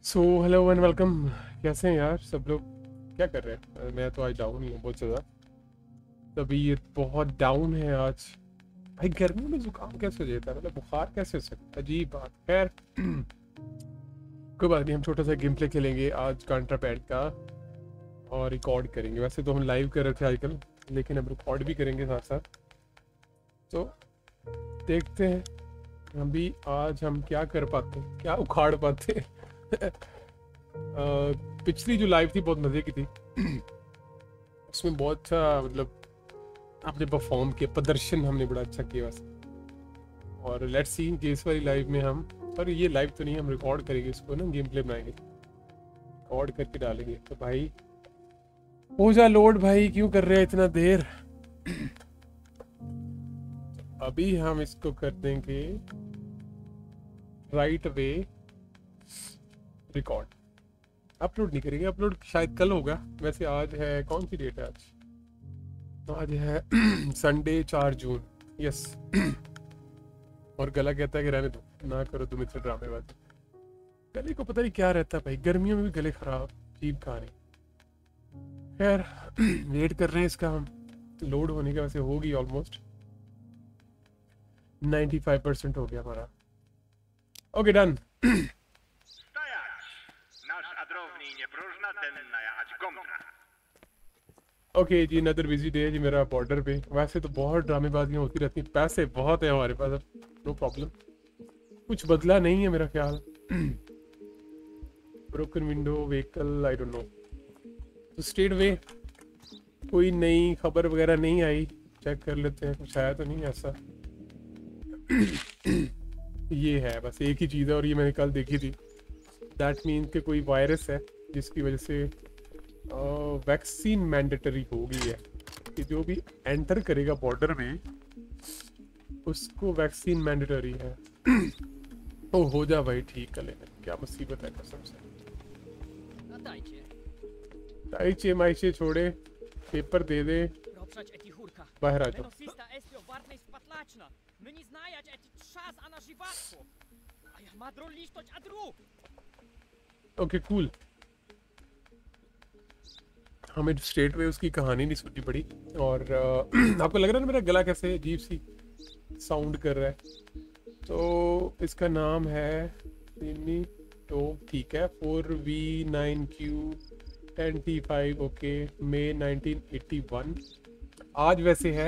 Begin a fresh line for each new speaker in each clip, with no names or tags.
So hello and welcome. कैसे हैं यार सब लोग? क्या कर रहे हैं? मैं तो आज डाउन ही हूँ बहुत ज़्यादा। तबीयत बहुत डाउन है आज। भाई गर्मी में जुकाम कैसे हो जाता है? मतलब बुखार कैसे हो सकता है? अजीब बात। खैर कोई बात नहीं, हम छोटा सा गेम प्ले खेलेंगे आज कांट्रा पैड का और रिकॉर्ड करेंगे। वैसे तो हम लाइव कर रहे थे आजकल, लेकिन हम रिकॉर्ड भी करेंगे साथ साथ। तो देखते हैं अभी आज हम क्या कर पाते हैं, क्या उखाड़ पाते हैं। पिछली जो लाइव थी बहुत मज़े की थी। उसमें बहुत अच्छा मतलब आपने परफॉर्म किया, प्रदर्शन हमने बड़ा अच्छा किया वैसे। और लेट्स सी कि इस वाली लाइव में हम, पर ये लाइव तो नहीं, हम रिकॉर्ड करेंगे इसको ना, गेम प्ले बनाएंगे, रिकॉर्ड करके डालेंगे। तो भाई हो जा लोड भाई, क्यों कर रहे हैं इतना देर? अभी हम इसको कर देंगे राइट वे रिकॉर्ड। अपलोड नहीं करेंगे, अपलोड शायद कल होगा। वैसे आज है, कौन सी डेट है आज? आज है संडे 4 जून। यस। और गला कहता है कि रहने दो, ना करो तुम इतने ड्रामेबाजी। गले को पता नहीं क्या रहता है भाई, गर्मियों में भी गले खराब, अजीब कहानी। खैर वेट कर रहे हैं इसका हम। लोड होने का वैसे होगी ऑलमोस्ट 95% हो गया हमारा। Okay done.
Stojarz! Nasz adrowni nie próżna denna jechać gomna.
Okay ji, another busy day है जी मेरा बॉर्डर पे। वैसे तो बहुत ड्रामेबाजियाँ होती रहती हैं, पैसे बहुत है हमारे पास, अब नो प्रॉब्लम। कुछ बदला नहीं है मेरा ख्याल। Broken window vehicle, I don't know. तो स्ट्रेट वे कोई नई खबर वगैरह नहीं आई, चेक कर लेते हैं कुछ आया तो नहीं ऐसा। ये है बस एक ही चीज़ है, और ये मैंने कल देखी थी। दैट मीन कि कोई वायरस है जिसकी वजह से वैक्सीन मैंडेटरी हो गई है कि जो भी एंटर करेगा बॉर्डर में उसको वैक्सीन मैंडेटरी है। ओ हो जा भाई, ठीक कर लेना, क्या मुसीबत है कसम से।
Dajcie,
ताइचे माइचे छोड़े, पेपर दे दे,
proprzeć eti hurka.
बाहर आ जाओ।
Menosista estio wartnej spatlaczna. My nie znajać eti trzas a na żywarstwo. A ja madro listoć adru.
Okay cool. हमें स्ट्रेट वे उसकी कहानी नहीं सुननी पड़ी। और आपको लग रहा है ना मेरा गला कैसे अजीब सी साउंड कर रहा है? तो इसका नाम है सिनी। तो ठीक है, 4V9Q10T5। ओके, मई 1981। आज वैसे है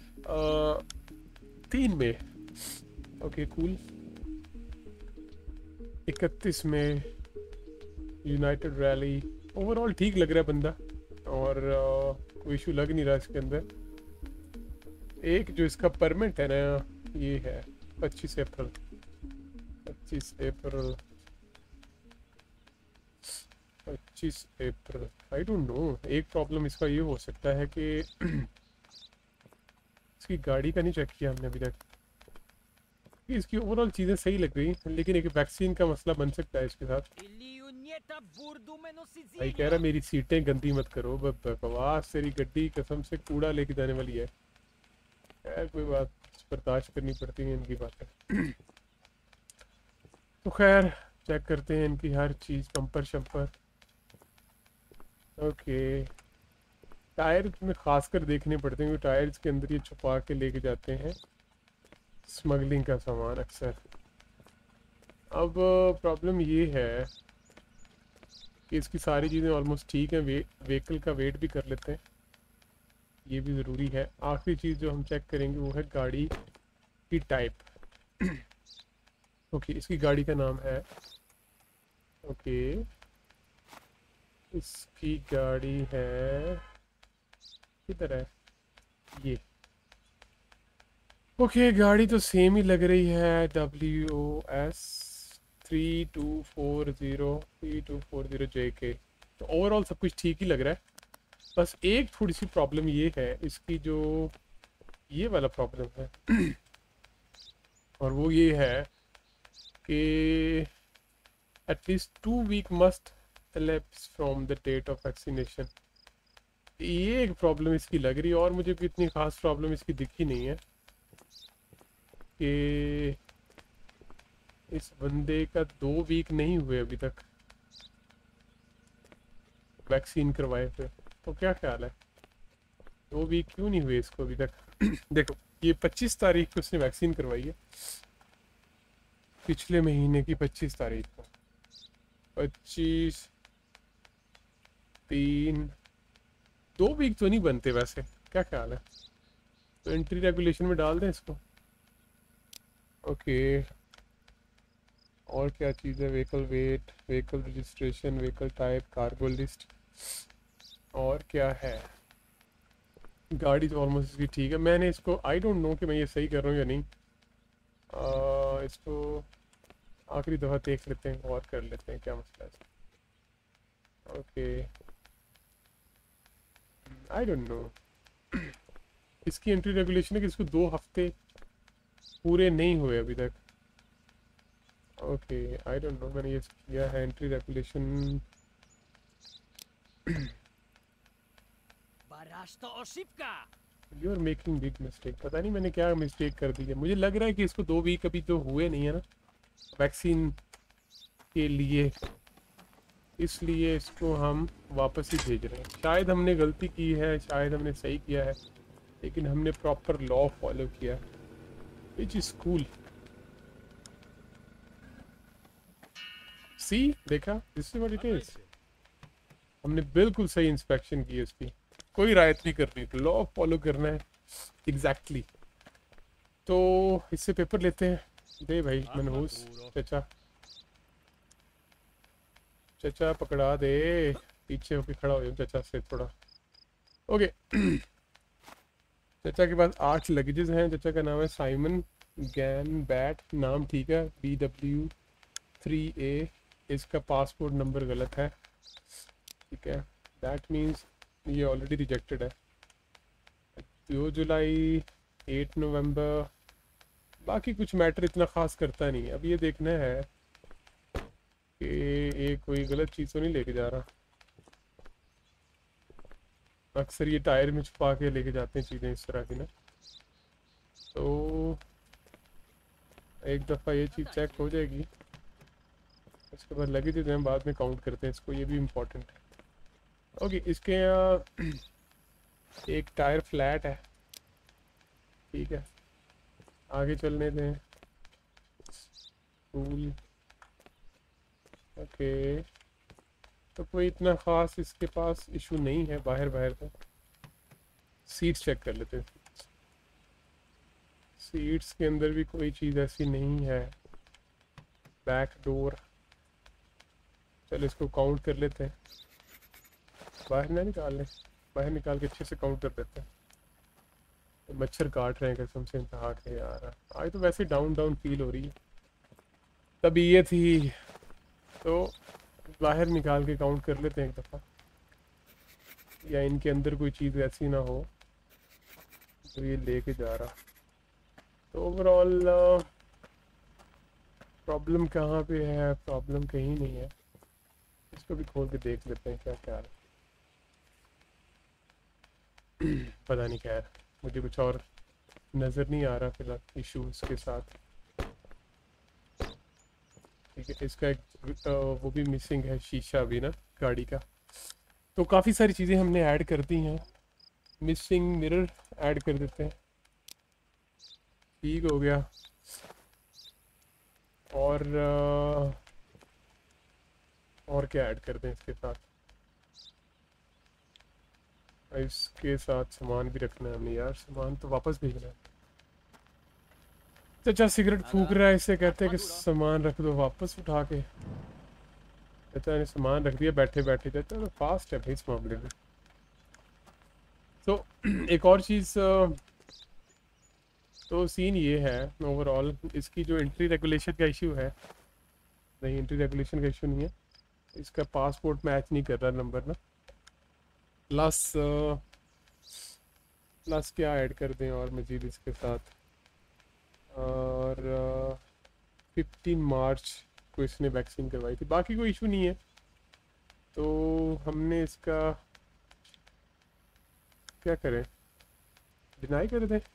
3 मई। Okay cool. 31 मई यूनाइटेड रैली। ओवरऑल ठीक लग रहा है बंदा, और कोई इशू लग नहीं रहा इसके अंदर। एक जो इसका परमिट है ना, ये है 25 अप्रैल। 25 अप्रैल, 25 अप्रैल। आई डोंट नो, एक प्रॉब्लम इसका ये हो सकता है कि इसकी गाड़ी का नहीं चेक किया हमने अभी तक। इसकी ओवरऑल चीज़ें सही लग गई, लेकिन एक वैक्सीन का मसला बन सकता है इसके साथ।
Iliunieta burdu
भाई
menosizilia.
कह रहा मेरी सीटें गंदी मत करो, बकवास, तेरी गड्डी कसम से कूड़ा लेके जाने वाली है। खैर कोई बात, बर्दाश्त करनी पड़ती है इनकी बातें। तो खैर चेक करते हैं इनकी हर चीज़, कंपर शंपर। ओके, टायर में खासकर देखने पड़ते हैं, क्योंकि टायर्स के अंदर ये छुपा के लेके जाते हैं स्मगलिंग का सामान अक्सर। अब प्रॉब्लम ये है कि इसकी सारी चीज़ें ऑलमोस्ट ठीक हैं। व्हीकल का वेट भी कर लेते हैं, ये भी ज़रूरी है। आखिरी चीज़ जो हम चेक करेंगे वो है गाड़ी की टाइप। ओके, इसकी गाड़ी का नाम है, ओके इसकी गाड़ी है, किधर है ये? ओके गाड़ी तो सेम ही लग रही है, WOS 3240 तो ओवरऑल सब कुछ ठीक ही लग रहा है। बस एक थोड़ी सी प्रॉब्लम ये है इसकी, जो ये वाला प्रॉब्लम है और वो ये है कि at least 2 week must elapse from the date of vaccination. ये एक प्रॉब्लम इसकी लग रही है, और मुझे भी इतनी खास प्रॉब्लम इसकी दिखी नहीं है कि इस बंदे का 2 वीक नहीं हुए अभी तक। वैक्सीन करवाए थे। तो क्या ख्याल है 2 वीक क्यों नहीं हुए इसको अभी तक? देखो ये 25 तारीख को उसने वैक्सीन करवाई है, पिछले महीने की 25 तारीख को। 25 3 2 वीक तो नहीं बनते वैसे, क्या ख्याल है? तो एंट्री रेगुलेशन में डाल दें इसको। ओके और क्या चीज़ है? Vehicle weight, vehicle registration, vehicle type, cargo list, और क्या है? गाड़ी तो ऑलमोस्ट इसकी ठीक है। मैंने इसको आई डोंट नो कि मैं ये सही कर रहा हूँ या नहीं। इसको आखिरी दफ़ा देख लेते हैं और कर लेते हैं क्या मसला है इसका। Okay I don't know. इसकी एंट्री रेगुलेशन है कि इसको 2 हफ्ते पूरे नहीं हुए अभी तक। ओके आई डोंट नो, मैंने ये किया है entry regulation.
Barasto oshipka.
You are making big mistake. पता नहीं मैंने क्या मिस्टेक कर दी है। मुझे लग रहा है कि इसको 2 वीक अभी तो हुए नहीं है ना वैक्सीन के लिए, इसलिए इसको हम वापस ही भेज रहे हैं। शायद हमने गलती की है, शायद हमने सही किया है, लेकिन हमने प्रॉपर लॉ फॉलो किया, विच इज कूल। सी देखा, this is what it is. हमने बिल्कुल सही इंस्पेक्शन की है इसकी, कोई रायत नहीं करनी, तो लॉ फॉलो करना है एग्जैक्टली। तो इससे पेपर लेते हैं। दे भाई मनहूस चचा, चचा पकड़ा दे, पीछे होके खड़ा हो जाओ चचा से थोड़ा। ओके चचा के पास 8 लगेजेस हैं। चचा का नाम है साइमन गैन बैट, नाम ठीक है, BW3A। इसका पासपोर्ट नंबर गलत है, ठीक है, दैट मीन्स ये ऑलरेडी रिजेक्टेड है। 2 जुलाई, 8 नवंबर, बाकी कुछ मैटर इतना ख़ास करता नहीं है। अब ये देखना है कि ये कोई गलत चीज़ तो नहीं लेके जा रहा। अक्सर ये टायर में छुपा के लेके जाते हैं चीज़ें इस तरह की ना। तो एक दफ़ा ये चीज़ चेक हो जाएगी, उसके बाद लगे थे हम बाद में काउंट करते हैं इसको, ये भी इम्पोर्टेंट है। ओके इसके यहाँ एक टायर फ्लैट है, ठीक है, आगे चलने दें। कूल ओके, तो कोई इतना ख़ास इसके पास इशू नहीं है बाहर बाहर का। सीट्स चेक कर लेते हैं। सीट्स के अंदर भी कोई चीज़ ऐसी नहीं है। बैक डोर, चलो इसको काउंट कर लेते हैं। बाहर ना निकाल लें, बाहर निकाल के अच्छे से काउंट कर देते हैं। तो मच्छर काट रहे हैं कसम से इंतहा के यार। आज तो वैसे डाउन डाउन फील हो रही है, तभी ये थी। तो बाहर निकाल के काउंट कर लेते हैं एक दफ़ा, या इनके अंदर कोई चीज़ ऐसी ना हो तो ये लेके जा रहा। तो ओवरऑल प्रॉब्लम कहाँ पे है? प्रॉब्लम कहीं नहीं है। इसको भी खोल के देख लेते हैं क्या क्या है। पता नहीं, खैर मुझे कुछ और नज़र नहीं आ रहा फिलहाल इशूज़ के साथ। ठीक है, इसका एक वो भी मिसिंग है, शीशा भी ना गाड़ी का। तो काफ़ी सारी चीज़ें हमने ऐड कर दी हैं। मिसिंग मिरर ऐड कर देते हैं, ठीक हो गया। और क्या ऐड कर दें इसके साथ? इसके साथ सामान भी रखना है हमने यार, सामान तो वापस भेजना है। चाचा सिगरेट फूक रहा है, इससे कहते हैं कि सामान रख दो वापस उठा के। चाचा ने सामान रख दिया बैठे बैठे। चाचा तो फास्ट है भाई इस मामले में। तो एक और चीज़, तो सीन ये है ओवरऑल, इसकी जो एंट्री रेगुलेशन का इशू है, नहीं एंट्री रेगुलेशन का इशू नहीं है, इसका पासपोर्ट मैच नहीं कर रहा नंबर ना। प्लस प्लस क्या ऐड कर दें और मज़ीद इसके साथ? और 15 मार्च को इसने वैक्सीन करवाई थी, बाकी कोई इशू नहीं है। तो हमने इसका क्या करें, डिनाई कर दें?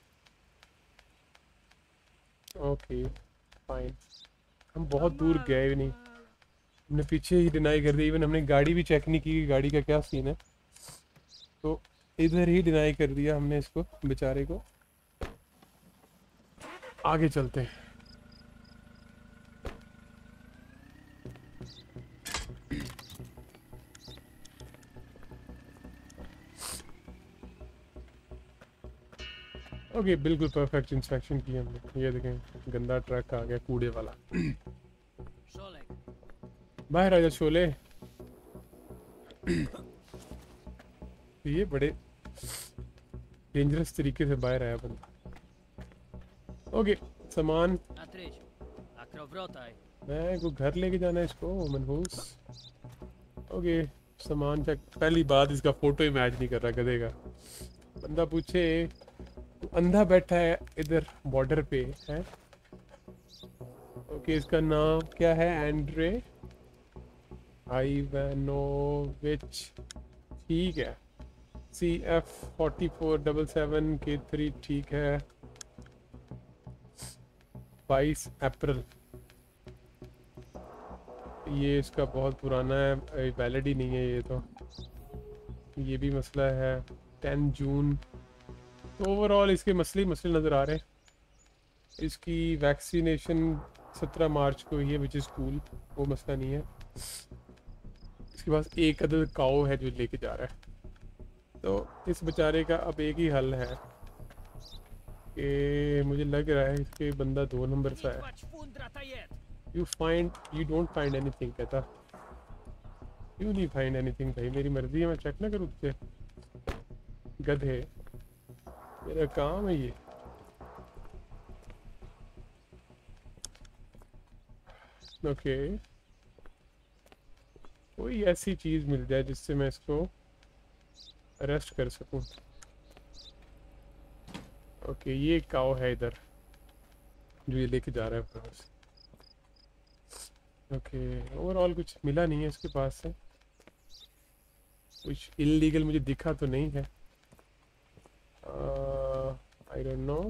ओके फाइन, हम बहुत दूर गए भी नहीं। हमने पीछे ही डिनाई कर दिया, इवन हमने गाड़ी भी चेक नहीं की कि गाड़ी का क्या सीन है, तो इधर ही डिनाई कर दिया हमने इसको बेचारे को। आगे चलते हैं। ओके बिल्कुल परफेक्ट इंस्पेक्शन की हमने। ये देखें गंदा ट्रक आ गया कूड़े वाला।
Szolek,
बाहर आ जा शोले। ये बड़े डेंजरस तरीके से बाहर आया बंदा। ओके सामान
Atryć, a krowrotaj.
मैं को घर लेके जाना है इसको मनहूस। ओके सामान चेक। पहली बात इसका फोटो ही मैच नहीं कर रहा गधे का। बंदा पूछे तो अंधा बैठा है इधर बॉर्डर पे है। ओके इसका नाम क्या है? Andrei Ivanovich. ठीक है। CF4477K3 ठीक है। 22 अप्रैल। ये इसका बहुत पुराना है, वैलिड ही नहीं है ये तो। ये भी मसला है। 10 जून। तो ओवरऑल इसके मसले ही मसले नज़र आ रहे हैं। इसकी वैक्सीनेशन 17 मार्च को ही है विच इज़ कूल, वो मसला नहीं है। इसके पास एक अदद काऊ है जो लेके जा रहा है। तो इस बेचारे का अब एक ही हल है कि मुझे लग रहा है इसके बंदा 2 नंबर सा है।
Liczba ćwundra ta jest.
You don't find anything कहता। क्यों नहीं फाइंड एनीथिंग भाई? मेरी मर्जी है, मैं चेक ना करूँ तुझसे गधे। मेरा काम है ये। ओके कोई ऐसी चीज़ मिल जाए जिससे मैं इसको अरेस्ट कर सकूं। ओके ये काऊ है इधर जो ये लेके जा रहा है अपने पास। ओके ओवरऑल कुछ मिला नहीं है इसके पास से। कुछ इलीगल मुझे दिखा तो नहीं है। I don't know.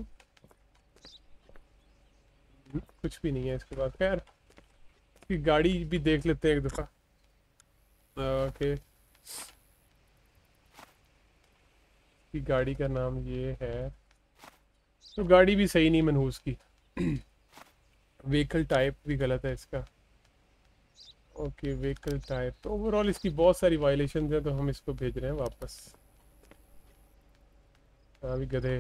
कुछ भी नहीं है इसके पास। खैर इसकी गाड़ी भी देख लेते हैं एक दफ़ा। ओके की गाड़ी का नाम ये है। तो गाड़ी भी सही नहीं मनहूस की। व्हीकल टाइप भी गलत है इसका। Okay vehicle type. तो ओवरऑल इसकी बहुत सारी वायलेशन हैं, तो हम इसको भेज रहे हैं वापस। अभी गधे।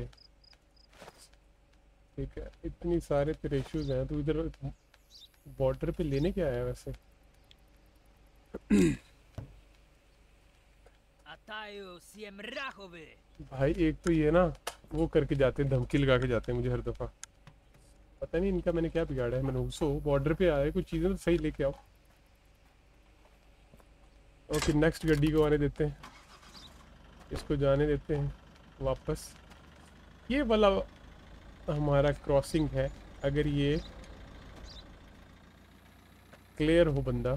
ठीक है इतनी सारे तेरे इश्यूज हैं, तो इधर बॉर्डर पे लेने क्या आया वैसे?
Ataju siem rachowy.
भाई एक तो ये ना वो करके जाते हैं, धमकी लगा के जाते हैं मुझे हर दफ़ा। पता नहीं इनका मैंने क्या बिगाड़ा है। मनहूसो बॉर्डर पे आए, कुछ चीज़ें तो सही लेके आओ। ओके नेक्स्ट गड्डी को आने देते हैं, इसको जाने देते हैं वापस। ये वाला हमारा क्रॉसिंग है। अगर ये क्लियर हो बंदा।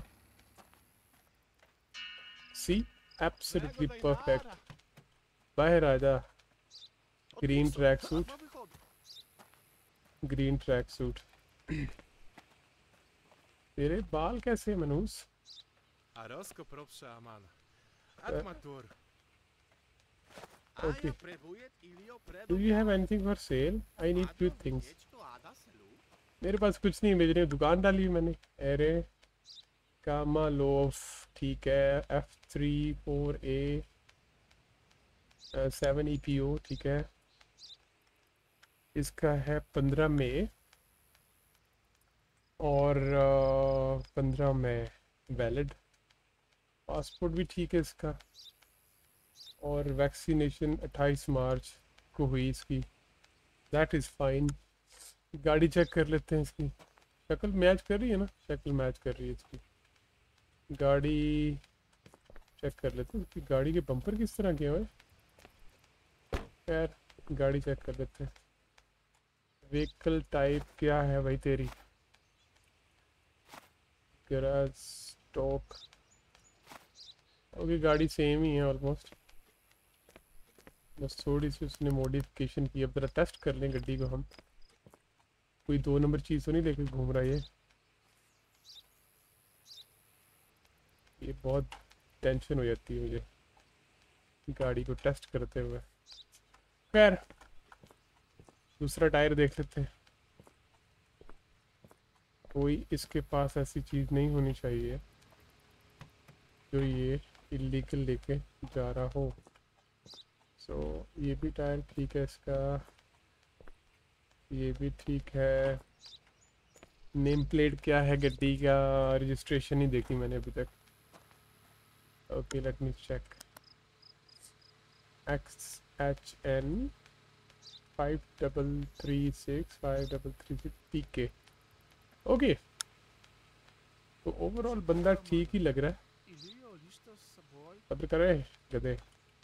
See absolutely perfect. बाहर आ जा। Green track suit. Green track suit. तेरे बाल कैसे हैं मनूस?
A rozkop Shaman. Atmatur.
Okay. Do you have anything for sale? I need few things. मेरे पास कुछ नहीं बेचने, दुकान डाली मैंने। अरे कामालोफ ठीक है। F34A 7 EPO ठीक है। इसका है 15 मई और 15 मई वैलिड। पासपोर्ट भी ठीक है इसका। और वैक्सीनेशन 28 मार्च को हुई इसकी। That is fine. गाड़ी चेक कर लेते हैं इसकी। शक्ल मैच कर रही है ना? शक्ल मैच कर रही है इसकी। गाड़ी चेक कर लेते हैं। इसकी गाड़ी के बम्पर किस तरह के हुए? खैर गाड़ी चेक कर लेते हैं। व्हीकल टाइप क्या है भाई तेरी? Garage stock. ओके गाड़ी सेम ही है ऑलमोस्ट, बस थोड़ी सी उसने मॉडिफिकेशन की। अब जरा टेस्ट कर लें गड्डी को हम। कोई 2 नंबर चीज़ तो नहीं लेके घूम रहा है ये? ये बहुत टेंशन हो जाती है मुझे गाड़ी को टेस्ट करते हुए। खैर दूसरा टायर देख लेते हैं। कोई इसके पास ऐसी चीज़ नहीं होनी चाहिए जो ये इलीगल लेके जा रहा हो। सो ये भी टायर ठीक है इसका, ये भी ठीक है। नेम प्लेट क्या है गड्डी का, रजिस्ट्रेशन ही देखी मैंने अभी तक। Okay let me check. XHN 5336 PK। Okay तो ओवरऑल बंदा ठीक ही लग रहा है। सब्र करे गधे।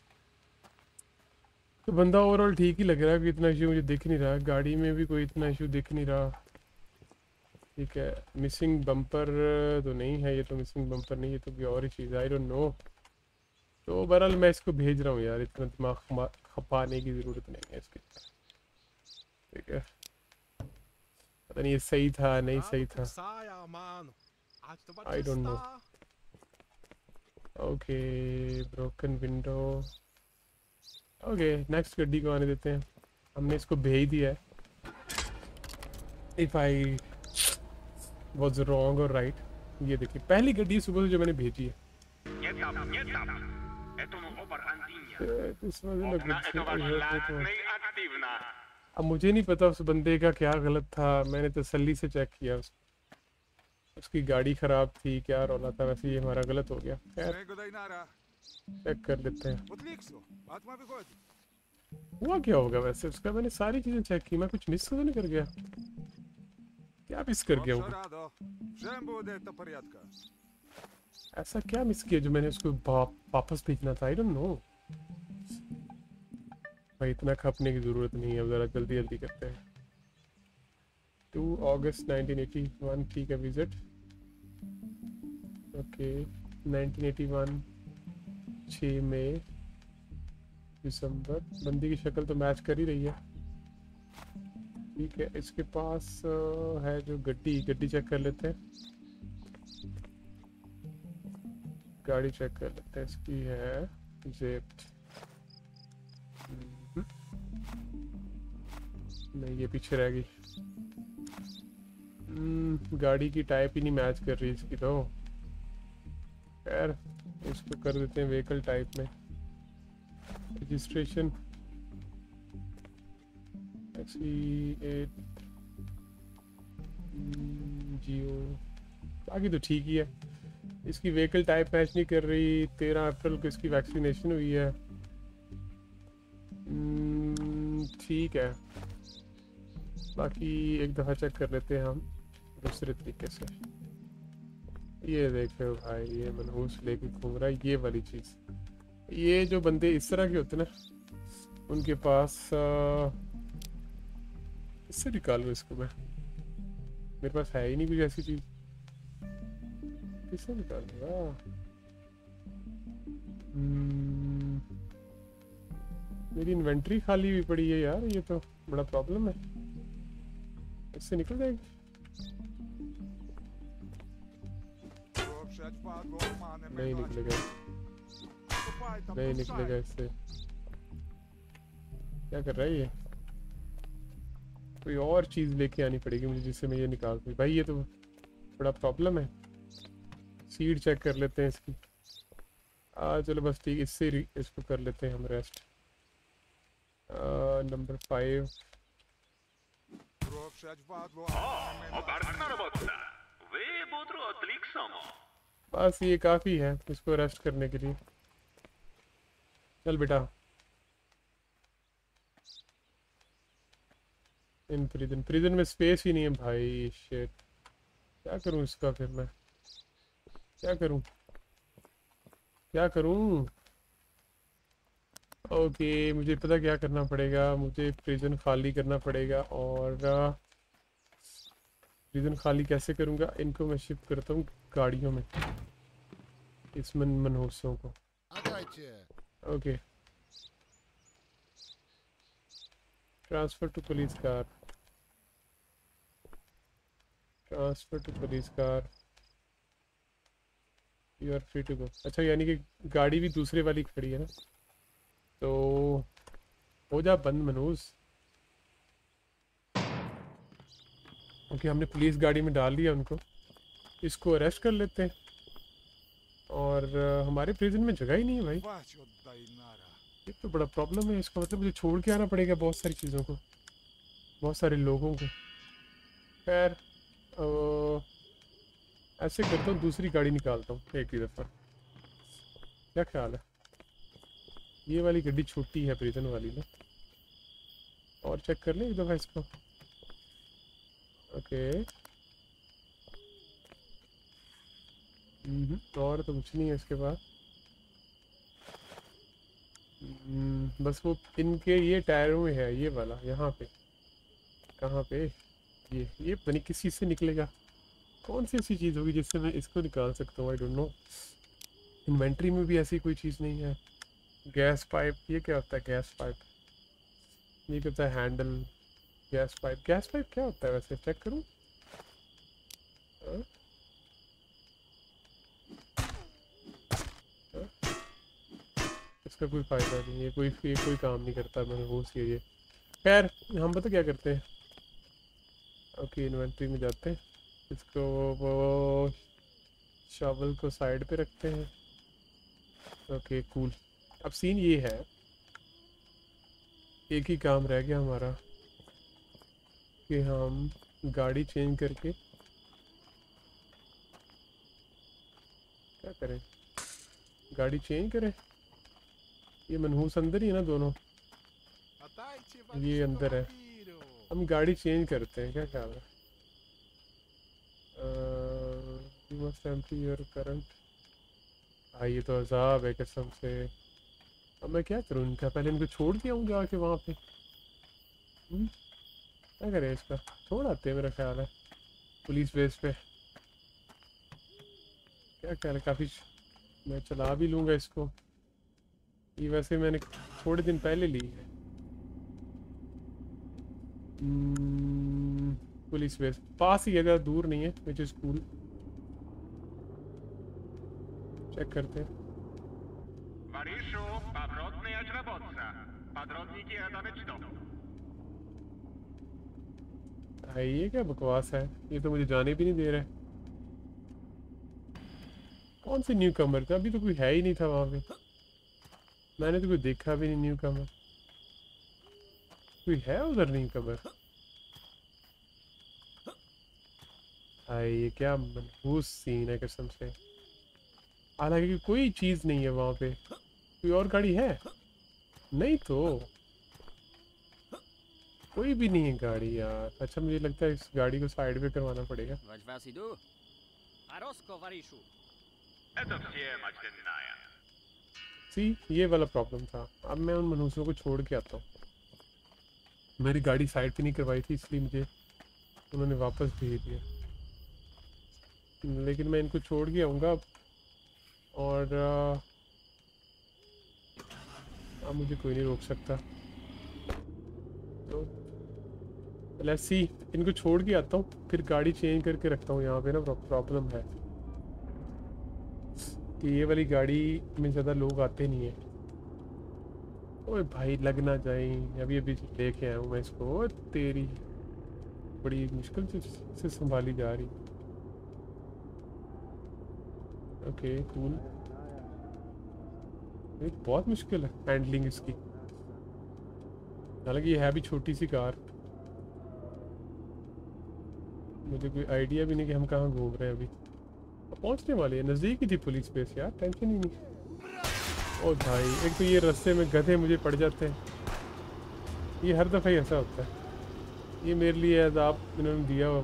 तो बंदा ओवरऑल ठीक ही लग रहा है कि इतना इशू मुझे दिख नहीं रहा। गाड़ी में भी कोई इतना इशू दिख नहीं रहा। ठीक है मिसिंग बम्पर तो नहीं है, ये तो मिसिंग बम्पर नहीं, ये तो कोई और ही चीज़ है, आई डोंट नो। तो बहरहाल मैं इसको भेज रहा हूँ यार, इतना दिमाग खपाने की ज़रूरत नहीं है इसके। ठीक है पता नहीं ये सही था नहीं सही था, I don't know. Okay broken window. Okay next गड्डी को आने देते हैं, हमने इसको भेज दिया है। इफ़ आई वॉज रॉन्ग और राइट। ये देखिए पहली गड्डी सुबह से जो मैंने भेजी है।
Nie tam, nie tam. Etonu obar Andinia.
इस वजह से
Okna etowa szlak aktywna.
अब मुझे नहीं पता उस बंदे का क्या गलत था, मैंने तसल्ली से चेक किया उसकी गाड़ी ख़राब थी, क्या रौला था। वैसे ये हमारा गलत हो गया। खैर चेक कर लेते हैं हुआ क्या होगा वैसे उसका। मैंने सारी चीज़ें चेक की, मैं कुछ मिस तो नहीं कर गया। क्या मिस कर गया हूँ, ऐसा क्या मिस किया जो मैंने उसको वापस भेजना था। आई डोंट नो भाई, इतना खपने की ज़रूरत नहीं है, ज़रा जल्दी जल्दी करते हैं। 2 अगस्त 1981 ठीक है विजिट। ओके 1981 6 मई दिसंबर। बंदी की शक्ल तो मैच कर ही रही है। ठीक है इसके पास है जो गड्डी चेक कर लेते हैं। गाड़ी चेक कर लेते हैं, इसकी है जेप्ट। नहीं ये पीछे रह गई। गाड़ी की टाइप ही नहीं मैच कर रही इसकी तो। खैर इसको कर देते हैं व्हीकल टाइप में। रजिस्ट्रेशन XE8 जियो, बाकी तो ठीक ही है। इसकी व्हीकल टाइप मैच नहीं कर रही। 13 अप्रैल को इसकी वैक्सीनेशन हुई है। ठीक है बाकी एक दफ़ा चेक कर लेते हैं हम दूसरे तरीके से। ये देखो भाई ये मनहूस लेके घूम रहा है, ये वाली चीज़। ये जो बंदे इस तरह के होते ना उनके पास इससे निकालो इसको मैं, मेरे पास है ही नहीं कुछ ऐसी चीज़, किससे निकालूंगा। मेरी इन्वेंट्री खाली हुई पड़ी है यार, ये तो बड़ा प्रॉब्लम है। इससे निकल जाएगी। नहीं निकलेगा, नहीं निकलेगा इससे। क्या कर रहा है ये, कोई और चीज़ लेके आनी पड़ेगी मुझे जिससे मैं ये निकाल दूँ। भाई ये तो बड़ा प्रॉब्लम है। सीड चेक कर लेते हैं इसकी। चलो बस ठीक, इससे इसको कर लेते हैं हम rest. Number 5
Obarczna robota. Wybór odlik samo.
बस ये काफ़ी है इसको रेस्ट करने के लिए। चल बेटा इन प्रिजन में स्पेस ही नहीं है भाई। शिट क्या करूं इसका, फिर मैं क्या करूं क्या करूं। ओके मुझे पता क्या करना पड़ेगा, मुझे प्रिजन खाली करना पड़ेगा। और प्रिजन खाली कैसे करूंगा, इनको मैं शिफ्ट करता हूँ गाड़ियों में, इस मनहूसों को। Okay transfer to police car, transfer to police car. You are free to go. अच्छा यानी कि गाड़ी भी दूसरे वाली खड़ी है ना, तो हो जा बंद मनूस। ओके हमने पुलिस गाड़ी में डाल दिया उनको, इसको अरेस्ट कर लेते हैं। और हमारे प्रिजन में जगह ही नहीं है भाई, ये तो बड़ा प्रॉब्लम है। इसका मतलब मुझे छोड़ के आना पड़ेगा बहुत सारी चीज़ों को, बहुत सारे लोगों को। खैर ऐसे करता हूँ, दूसरी गाड़ी निकालता हूँ एक ही दफ़ा। क्या ख्याल है? ये वाली गाड़ी छोटी है प्रिजन वाली ना, और चेक कर लें एक दफ़ा इसको। ओके और तो कुछ नहीं है इसके पास। बस वो इनके ये टायरों में है, ये वाला यहाँ पे। कहाँ पे? ये पता नहीं किस चीज़ से निकलेगा, कौन सी ऐसी चीज़ होगी जिससे मैं इसको निकाल सकता हूँ। आई डोंट नो। इन्वेंट्री में भी ऐसी कोई चीज़ नहीं है। गैस पाइप, ये क्या होता है गैस पाइप? ये क्या होता है handle? Gas pipe, gas pipe क्या होता है वैसे? चेक करूँ। इसका कोई फ़ायदा नहीं है, कोई काम नहीं करता। मैंने वो ये खैर हम पता क्या करते हैं। ओके इन्वेंट्री में जाते हैं, इसको वो शॉवल को साइड पे रखते हैं। Okay cool. अब सीन ये है, एक ही काम रह गया हमारा कि हम गाड़ी चेंज करके क्या करें। गाड़ी चेंज करें। ये मनहूस अंदर ही है ना दोनों, ये अंदर है। हम गाड़ी चेंज करते हैं, क्या ख्याल है? You must empty your current. भाई ये तो अजाब है कसम से। अब मैं क्या करूँ इनका? पहले इनको छोड़ दिया हूँ जाके वहाँ पे। क्या करें इसका? छोड़ आते हैं मेरा ख्याल है पुलिस बेस पे। क्या ख्याल है? काफ़ी मैं चला भी लूँगा इसको। ये वैसे मैंने थोड़े दिन पहले ली है। पुलिस बेस पास ही है, ज़्यादा दूर नहीं है, विच इज़ कूल। चेक करते हैं।
Mariszu, Pawrotny jać robotca. Padrodniki jadamy czto.
भाई ये क्या बकवास है? ये तो मुझे जाने भी नहीं दे रहा है। कौन से न्यू कमर था? अभी तो कोई है ही नहीं था वहाँ पे, मैंने तो कोई देखा भी नहीं न्यू कमर। कोई है उधर न्यू कमर? भाई ये क्या मनहूस सीन है कसम से। हालांकि कोई चीज़ नहीं है वहाँ पे। कोई और गाड़ी है? नहीं तो कोई भी नहीं है गाड़ी यार। अच्छा मुझे लगता है इस गाड़ी को साइड पे करवाना पड़ेगा।
Vagy was idu? A Rosko, Variszu.
Eto wziemać ten najazd.
सी ये वाला प्रॉब्लम था। अब मैं उन मनहूसों को छोड़ के आता हूँ। मेरी गाड़ी साइड पे नहीं करवाई थी इसलिए मुझे उन्होंने वापस भेज दिया, लेकिन मैं इनको छोड़ के आऊँगा और अब मुझे कोई नहीं रोक सकता। तो लेट्स सी, इनको छोड़ के आता हूँ फिर गाड़ी चेंज करके रखता हूँ। यहाँ पे ना प्रॉब्लम है कि ये वाली गाड़ी में ज़्यादा लोग आते नहीं है। ओए भाई लग ना जाए, अभी अभी लेके आया हूँ मैं इसको। ओ तेरी बड़ी मुश्किल से संभाली जा रही। Okay cool. बहुत मुश्किल है हैंडलिंग इसकी, हालांकि ये है भी छोटी सी कार। मुझे कोई आइडिया भी नहीं कि हम कहाँ घूम रहे हैं। अभी पहुंचने वाले हैं, नज़दीक ही थी पुलिस बेस यार, टेंशन ही नहीं। ओ भाई एक तो ये रास्ते में गधे मुझे पड़ जाते हैं, ये हर दफ़ा ही ऐसा होता है। ये मेरे लिए अज़ाब इन्होंने दिया हुआ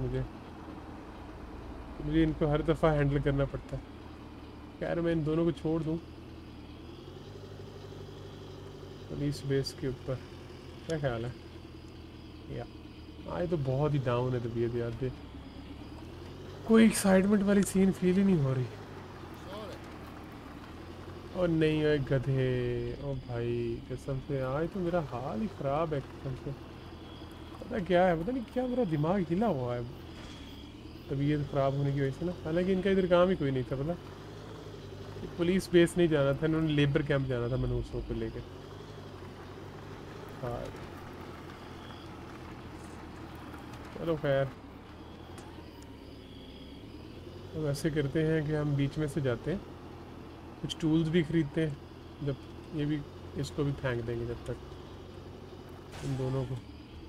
मुझे इनको हर दफ़ा हैंडल करना पड़ता है। खैर मैं इन दोनों को छोड़ दूँ पुलिस बेस के ऊपर, क्या ख्याल है? या आज तो बहुत ही डाउन है तबीयत यार दे, कोई एक्साइटमेंट वाली सीन फील ही नहीं हो रही। और नहीं है गधे। ओ भाई कसम से आज तो मेरा हाल ही ख़राब है कसम से। पता क्या है, पता नहीं क्या मेरा दिमाग हिला हुआ है तबीयत ख़राब होने की वजह से ना। हालांकि इनका इधर काम ही कोई नहीं था, पता पुलिस बेस नहीं जाना था, इन्होंने लेबर कैंप जाना था मनहूसों को लेके। हाँ चलो खैर, अब ऐसे करते हैं कि हम बीच में से जाते हैं, कुछ टूल्स भी खरीदते हैं, जब ये भी इसको भी फेंक देंगे जब तक, इन दोनों को।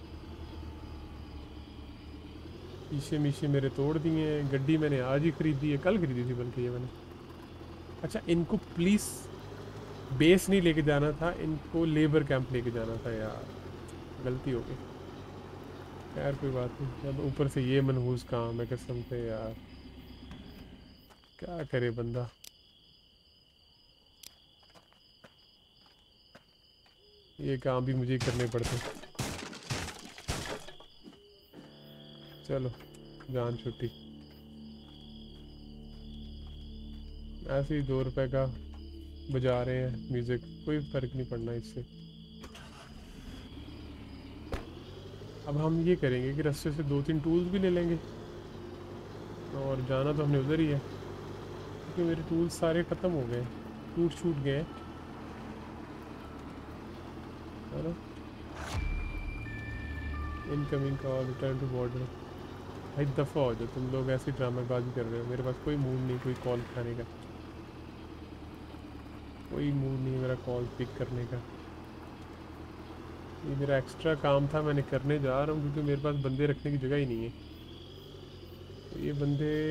शीशे मीशे मेरे तोड़ दिए हैं, गड्डी मैंने आज ही खरीदी है, कल खरीदी थी बल्कि ये मैंने। अच्छा इनको पुलिस बेस नहीं लेके जाना था, इनको लेबर कैंप लेके जाना था यार, गलती हो गई। यार कोई बात नहीं, अब ऊपर से ये मनहूस काम है कसम से यार, क्या करे बंदा। ये काम भी मुझे ही करने पड़ते। चलो जान छुट्टी, ऐसे ही 2 रुपए का बजा रहे हैं म्यूजिक, कोई फर्क नहीं पड़ना इससे। अब हम ये करेंगे कि रास्ते से 2-3 टूल्स भी ले लेंगे, और जाना तो हमने उधर ही है, क्योंकि मेरे टूल्स सारे ख़त्म हो गए, टूट छूट गए, है ना। Incoming call, return to border. भाई दफ़ा हो जाओ तुम लोग, ऐसी ड्रामेबाजी कर रहे हो, मेरे पास कोई मूड नहीं कोई कॉल उठाने का, कोई मूड नहीं मेरा कॉल पिक करने का। ये मेरा एक्स्ट्रा काम था, मैंने करने जा रहा हूँ, क्योंकि मेरे पास बंदे रखने की जगह ही नहीं है। तो ये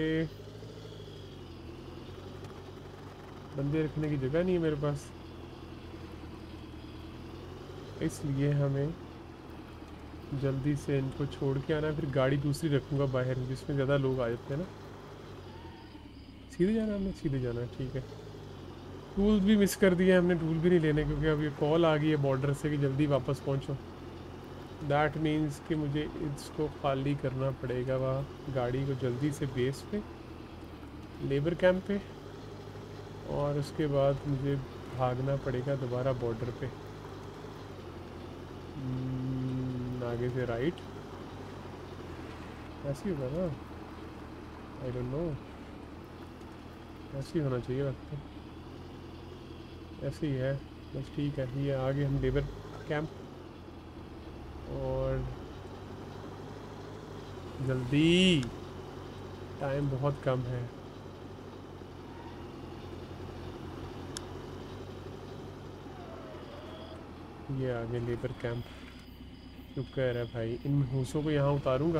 बंदे रखने की जगह नहीं है मेरे पास, इसलिए हमें जल्दी से इनको छोड़ के आना है। फिर गाड़ी दूसरी रखूँगा बाहर, जिसमें ज़्यादा लोग आ जाते हैं ना। सीधे जाना है, हमने सीधे जाना है, ठीक है। टूल्स भी मिस कर दिए हमने, टूल भी नहीं लेने, क्योंकि अब ये कॉल आ गई है बॉर्डर से कि जल्दी वापस पहुंचो। दैट मीन्स कि मुझे इसको खाली करना पड़ेगा, वहाँ गाड़ी को जल्दी से बेस पे, लेबर कैंप पे, और उसके बाद मुझे भागना पड़ेगा दोबारा बॉर्डर पे। आगे से राइट, ऐसे ही होगा ना, आई डोंट नो, ऐसे ही होना चाहिए लगता, ऐसे ही है बस, ठीक है। ये आगे हम लेबर कैंप, और जल्दी, टाइम बहुत कम है। ये आगे लेबर कैंप, शुक्र है भाई। इन मनहूसों को यहाँ उतारूंगा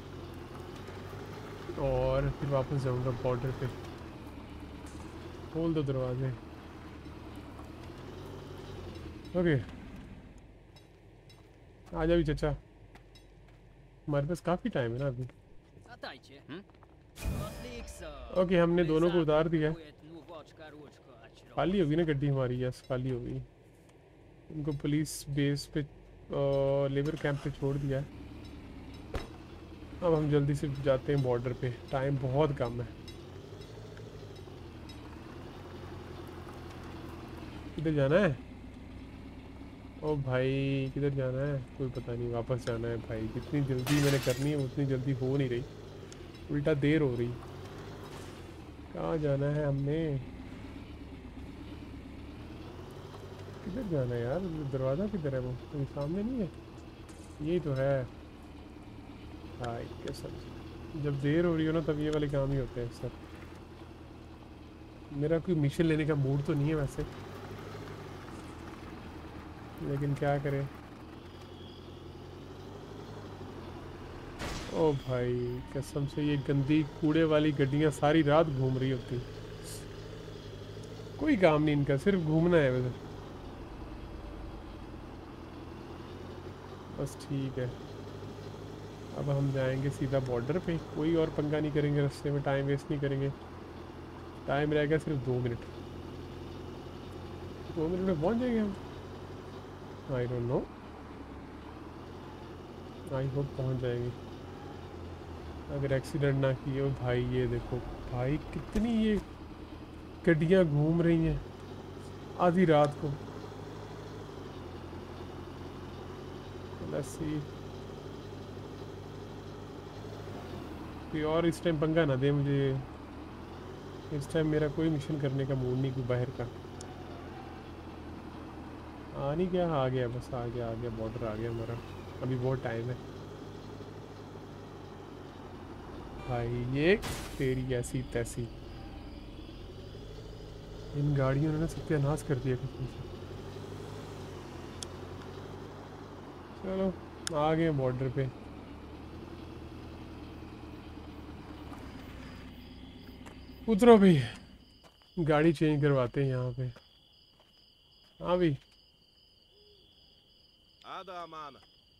और फिर वापस जाऊंगा बॉर्डर पे। खोल दो दरवाजे, ओके। आ जा भी चचा, हमारे पास काफ़ी टाइम है ना अभी।
Задайте. Отлично.
ओके हमने दोनों को उतार दिया है,
Будет, ну, вочка, ручка, очередь.
खाली होगी ना गड्डी हमारी, यस खाली होगी। उनको पुलिस बेस पे, लेबर कैंप पे छोड़ दिया है। अब हम जल्दी से जाते हैं बॉर्डर पे, टाइम बहुत कम है। किधर जाना है? ओ भाई किधर जाना है? कोई पता नहीं, वापस जाना है भाई। जितनी जल्दी मैंने करनी है उतनी जल्दी हो नहीं रही, उल्टा देर हो रही। कहाँ जाना है हमने? किधर जाना है यार? दरवाज़ा किधर है? वो कोई सामने नहीं है, यही तो है। भाई कसम, जब देर हो रही हो ना तब ये वाले काम ही होते हैं सर। मेरा कोई मिशन लेने का मूड तो नहीं है वैसे, लेकिन क्या करें। ओ भाई कसम से ये गंदी कूड़े वाली गड्डियाँ सारी रात घूम रही होती, कोई काम नहीं इनका, सिर्फ घूमना है वैसे। बस ठीक है, अब हम जाएंगे सीधा बॉर्डर पे, कोई और पंगा नहीं करेंगे रास्ते में, टाइम वेस्ट नहीं करेंगे। टाइम रहेगा सिर्फ 2 मिनट, 2 मिनट में पहुंच जाएंगे हम। I don't know, I hope पहुंच जाएंगे अगर एक्सीडेंट ना किए। ओ भाई ये देखो भाई, कितनी ये गड्डियाँ घूम रही हैं आधी रात को। लेट्स सी, कोई और इस टाइम पंगा ना दे मुझे, इस टाइम मेरा कोई मिशन करने का मूड नहीं, कोई बाहर का। आ नहीं गया, आ गया, बस आ गया बॉर्डर आ गया हमारा। अभी बहुत टाइम है भाई। ये तेरी ऐसी तैसी, इन गाड़ियों ने सत्यानाश कर दिया कसम से। चलो आ गए बॉर्डर पे। उतरो भाई, गाड़ी चेंज करवाते हैं यहाँ पे। हाँ भाई,
Ada Aman.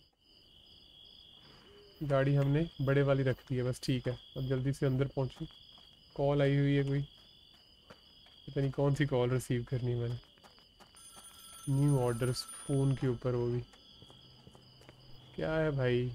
गाड़ी हमने बड़े वाली रख दी है बस, ठीक है। अब जल्दी से अंदर पहुँचूँ। कॉल आई हुई है कोई, पता नहीं कौन सी कॉल रिसीव करनी है मैंने। न्यू ऑर्डर्स फ़ोन के ऊपर, वो भी क्या है भाई।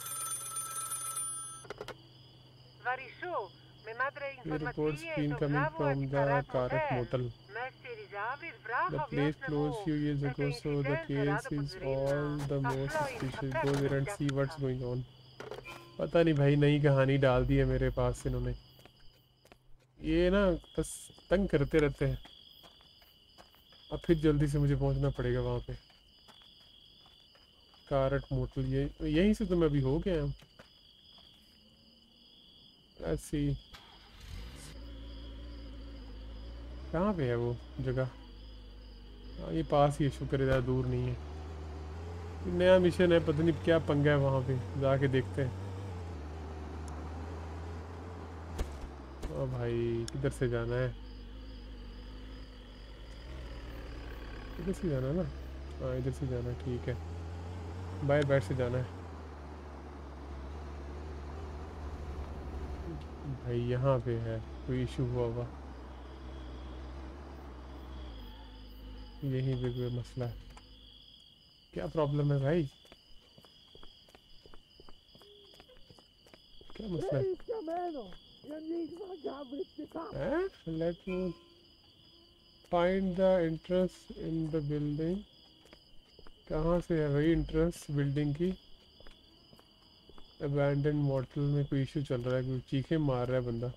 Varisou, me madre
Reports
informacije
been
so
coming
Bravo
from the
Karat
Karak
Hotel.
Motel.
Mesti Rizavir
The
Vraha
place closed few years ago, so the case is all the more suspicious. Go there and see what's going on. पता नहीं भाई, नई कहानी डाल दी है मेरे पास इन्होंने। ये ना बस तंग करते रहते हैं। अब फिर जल्दी से मुझे पहुंचना पड़ेगा वहाँ पे, कारट मोटल। ये यहीं से तो मैं अभी हो गया हूँ। ऐसी कहाँ पे है वो जगह? हाँ ये पास ही है, शुक्र है ज़्यादा दूर नहीं है। नया मिशन है, पता नहीं क्या पंगा है वहाँ पे, जाके देखते हैं। ओ भाई किधर से जाना है? इधर से जाना है ना? हाँ इधर से जाना है, ठीक है। बाहर बैठ से जाना है भाई। यहाँ पे है कोई इशू हुआ होगा, यहीं पे कोई मसला है। क्या प्रॉब्लम है भाई? क्या मसला है? Let me find the entrance in the building. कहाँ से है भाई एंट्रेंस बिल्डिंग की? अबैंडन मॉडल में कोई इशू चल रहा है, कोई चीखें मार रहा है बंदा।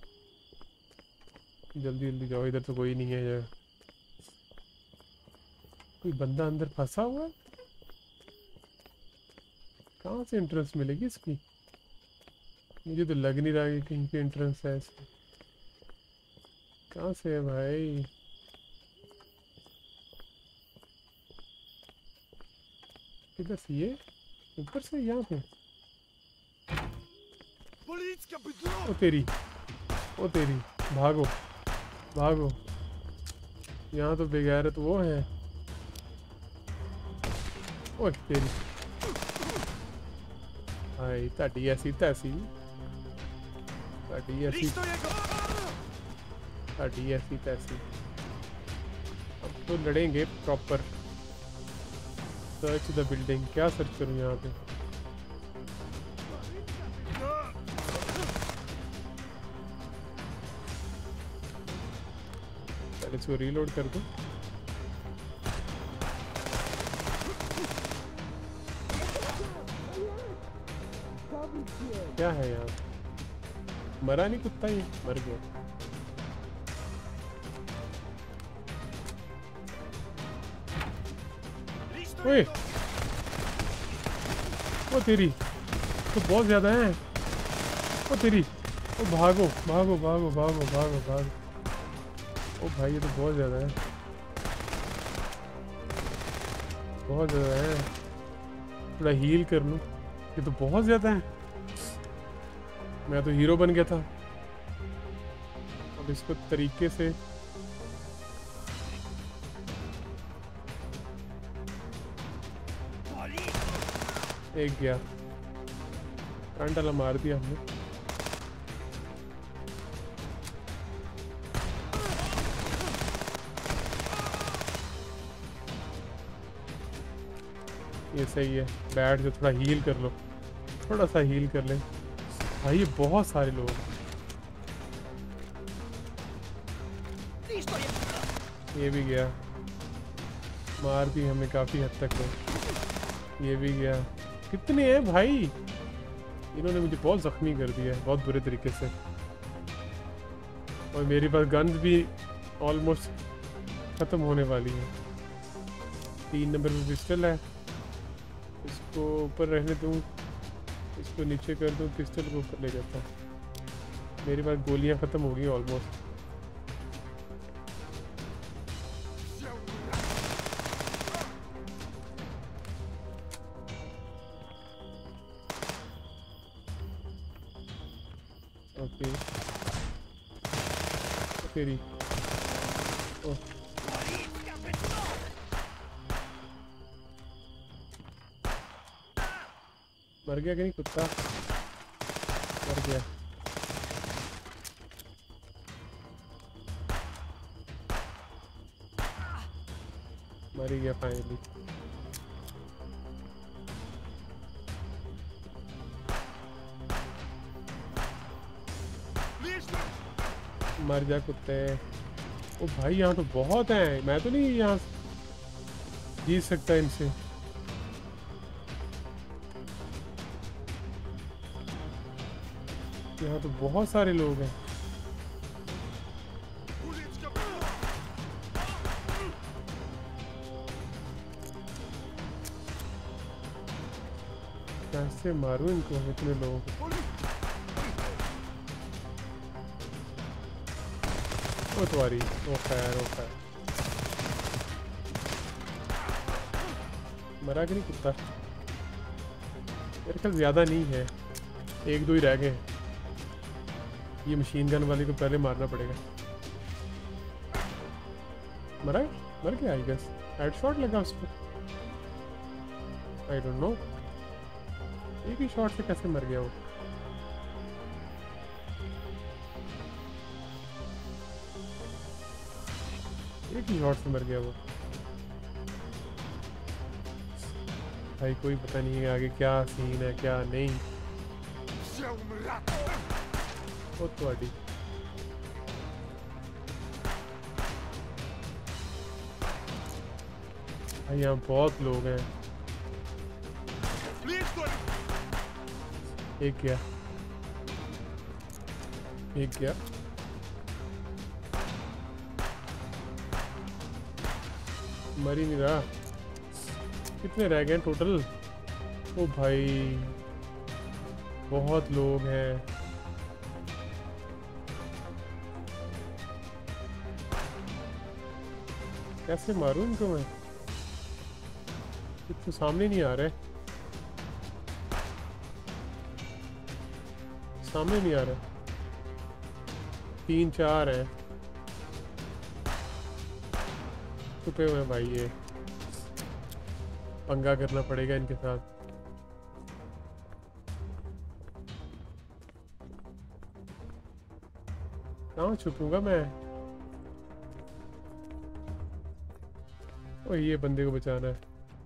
जल्दी जल्दी जाओ, इधर तो कोई नहीं है यार। कोई बंदा अंदर फंसा हुआ है। कहाँ से एंट्रेंस मिलेगी इसकी? मुझे तो लग नहीं रहा कि कहीं पे एंट्रेंस है इसकी। कहाँ से है भाई? किधर से? ये ऊपर से, यहाँ पे? ओ तेरी, ओ तेरी, भागो भागो। यहाँ तो बेगैरत वो है। ओ तेरी भाई, ताड़ी ऐसी तैसी, ताड़ी ऐसी तैसी। अब तो लड़ेंगे प्रॉपर। सर्च द बिल्डिंग, क्या सर्च करूँ यहाँ पे? पहले इसको रीलोड कर दूँ। क्या है यहाँ? मरा नहीं कुत्ता, ये मर गया। ओए ओ तेरी, तो बहुत ज्यादा है। ओ तेरी, ओ भागो भागो भागो भागो भागो भागो। ओ भाई ये तो बहुत ज्यादा है, बहुत ज्यादा है। थोड़ा हील कर लूँ, ये तो बहुत ज्यादा है। मैं तो हीरो बन गया था। अब इसको तरीके से एक गया, कांडाला मार दिया हमने। ये सही है, बैठ जो, थोड़ा हील कर लो, थोड़ा सा हील कर ले भाई। ये बहुत सारे लोग, ये भी गया, मार दी हमें काफ़ी हद तक है। ये भी गया। कितने हैं भाई? इन्होंने मुझे बहुत ज़ख्मी कर दिया है, बहुत बुरे तरीके से। और मेरे पास गन्स भी ऑलमोस्ट ख़त्म होने वाली है। 3 नंबर पे पिस्टल है, इसको ऊपर रहने दूँ, इसको नीचे कर दूँ, पिस्टल को ऊपर ले जाता हूँ। मेरे पास गोलियाँ ख़त्म हो गई ऑलमोस्ट। ओके तेरी ओह मर गया कि नहीं कुत्ता? मर गया। मर ही गया फाइनली। मर जा कुत्ते। ओ भाई यहाँ तो बहुत हैं, मैं तो नहीं यहाँ जीत सकता इनसे। यहाँ तो बहुत सारे लोग हैं। कैसे मारूं इनको, इतने लोग। ओ तुम्हारी ओ खैर ओ खैर। मरा कि नहीं कुत्ता? मेरे ख्याल ज़्यादा नहीं है, 1-2 ही रह गए। ये मशीन गन वाले को पहले मारना पड़ेगा। मरा? मर गया आई गेस। हेडशॉट लगा उसको, आई डोंट नो। एक ही शॉट से कैसे मर गया वो? एक ही शॉट से मर गया वो। भाई कोई पता नहीं है आगे क्या सीन है क्या नहीं। ओ ਤੁਹਾਡੀ भाई यहाँ बहुत लोग हैं। एक गया, एक गया। मर ही नहीं रहा। कितने रह गए टोटल? ओ भाई बहुत लोग हैं। कैसे मारूं इनको मैं? तो सामने नहीं आ रहे, सामने नहीं आ रहे। 3-4 हैं छुपे हुए हैं भाई। ये पंगा करना पड़ेगा इनके साथ। कहाँ छुपूंगा मैं? ओ ये बंदे को बचाना है।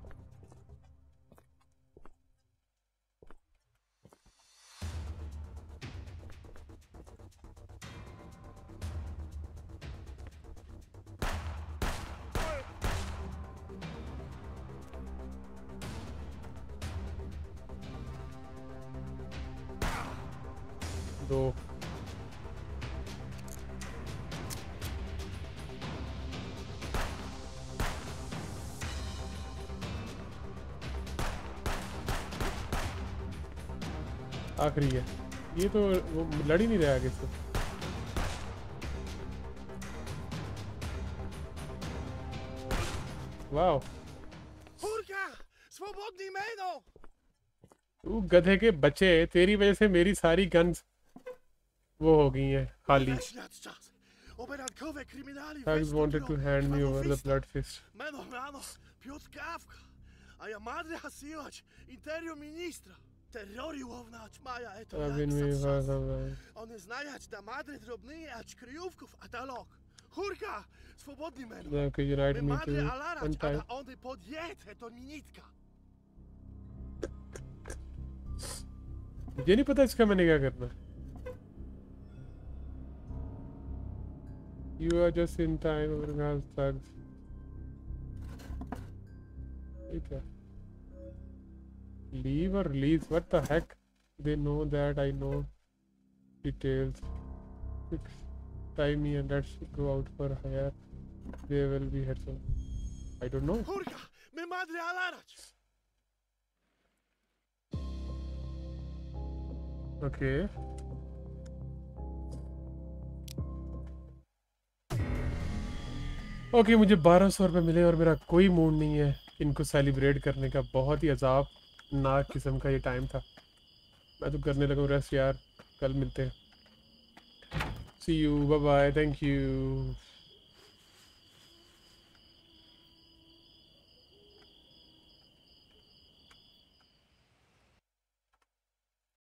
दो आखिरी है। ये तो वो लड़ ही नहीं रहा आगे से। वाह
Hurka! Swobodny meno!
तू गधे के बच्चे, तेरी वजह से मेरी सारी गन्स वो हो गई हैं खाली।
Śniadczas! Oberankowe kryminali
Thugs wanted to hand me over the blood fist.
Meno rano, Piotr Kawka. A ja madre hasiłać interior ministra. Terrori łownać maja eto
I've been
One znajać da madre drobnyje ać kryjówków a talok. Hurka! Swobodny meno!
They could unite
My
me
madre
to
alarać,
untie.
a one podjete to minitka.
मुझे नहीं पता इसका मैंने क्या करना। You are just in time over guys thugs. ठीक है। Leave or release? What the heck? They know that I know details. Fix. Tie me and let's go out for hire. They will be here soon. I don't know.
Hurga, me madre alarać!
Okay. Okay मुझे 1200 रुपये मिले और मेरा कोई mood नहीं है इनको celebrate करने का। बहुत ही अजाबनाक किस्म का ये टाइम था। मैं तो करने लगा रेस्ट यार, कल मिलते हैं। See you, bye bye, thank you.